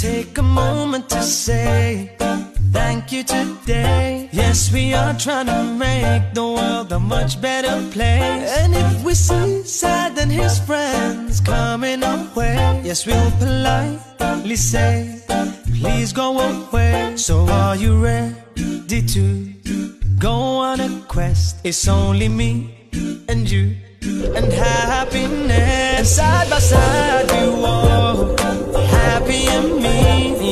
take a moment to say thank you today. Yes, we are trying to make the world a much better place. And if we see Sad and his friends coming our way, yes, we'll politely say, please go away. So are you ready to go on a quest? It's only me and you and happiness. And side by side we walk, happy and me.